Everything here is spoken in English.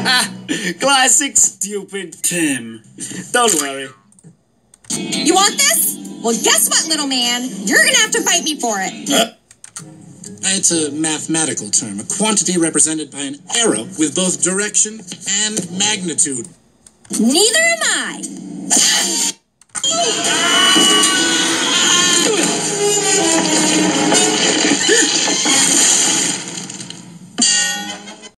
Classic stupid Tim. Don't worry. You want this? Well, guess what, little man? You're gonna have to fight me for it. It's a mathematical term, a quantity represented by an arrow with both direction and magnitude. Neither am I.